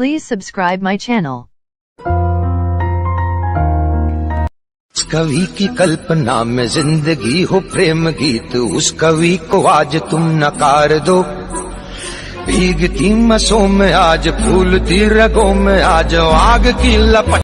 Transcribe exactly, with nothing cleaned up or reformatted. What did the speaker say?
Please subscribe my channel. कवि की कल्पना में जिंदगी हो प्रेम गीत, उस कवि को आज तुम नकार दो। भीगती मसों में आज, फूलती रगों में आज, आग की लपट